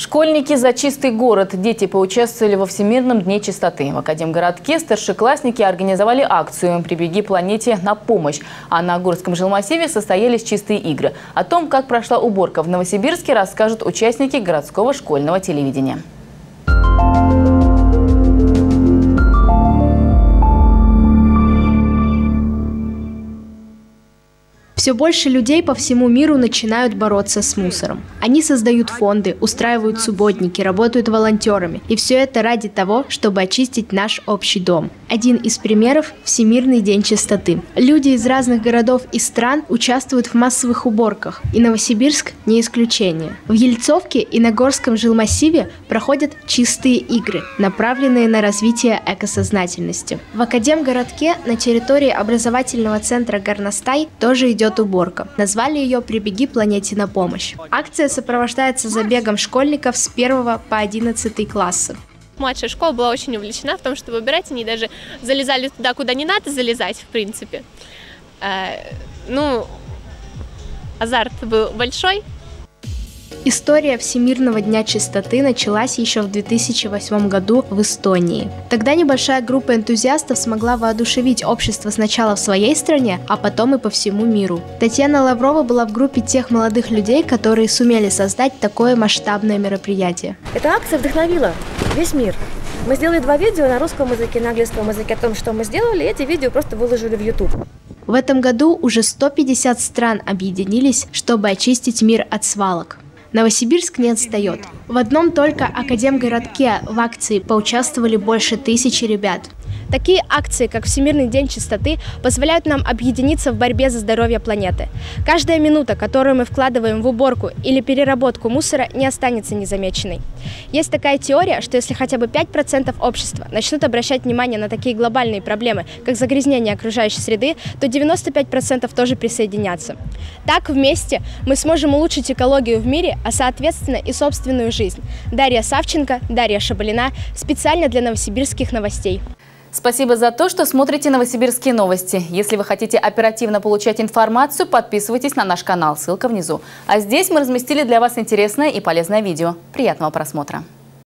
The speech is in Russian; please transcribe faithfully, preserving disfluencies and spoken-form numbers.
Школьники за чистый город. Дети поучаствовали во Всемирном дне чистоты. В Академгородке старшеклассники организовали акцию «Прибеги планете на помощь». А на Горском жилмассиве состоялись чистые игры. О том, как прошла уборка в Новосибирске, расскажут участники городского школьного телевидения. Все больше людей по всему миру начинают бороться с мусором. Они создают фонды, устраивают субботники, работают волонтерами. И все это ради того, чтобы очистить наш общий дом. Один из примеров – Всемирный день чистоты. Люди из разных городов и стран участвуют в массовых уборках. И Новосибирск не исключение. В Ельцовке и на Горском жилмассиве проходят чистые игры, направленные на развитие экосознательности. В Академгородке на территории образовательного центра «Горностай» тоже идет уборка. Назвали ее «Прибеги планете на помощь». Акция сопровождается забегом школьников с первого по одиннадцатый классы. Младшая школа была очень увлечена в том, чтобы убирать. Они даже залезали туда, куда не надо залезать, в принципе. Э, ну, азарт был большой. История Всемирного дня чистоты началась еще в две тысячи восьмом году в Эстонии. Тогда небольшая группа энтузиастов смогла воодушевить общество сначала в своей стране, а потом и по всему миру. Татьяна Лаврова была в группе тех молодых людей, которые сумели создать такое масштабное мероприятие. Эта акция вдохновила весь мир. Мы сделали два видео на русском языке и на английском языке о том, что мы сделали, и эти видео просто выложили в YouTube. В этом году уже сто пятьдесят стран объединились, чтобы очистить мир от свалок. Новосибирск не отстает. В одном только Академгородке в акции поучаствовали больше тысячи ребят. Такие акции, как Всемирный день чистоты, позволяют нам объединиться в борьбе за здоровье планеты. Каждая минута, которую мы вкладываем в уборку или переработку мусора, не останется незамеченной. Есть такая теория, что если хотя бы пять процентов общества начнут обращать внимание на такие глобальные проблемы, как загрязнение окружающей среды, то девяносто пять процентов тоже присоединятся. Так вместе мы сможем улучшить экологию в мире, а соответственно и собственную жизнь. Дарья Савченко, Дарья Шабалина, специально для новосибирских новостей. Спасибо за то, что смотрите новосибирские новости. Если вы хотите оперативно получать информацию, подписывайтесь на наш канал, ссылка внизу. А здесь мы разместили для вас интересное и полезное видео. Приятного просмотра!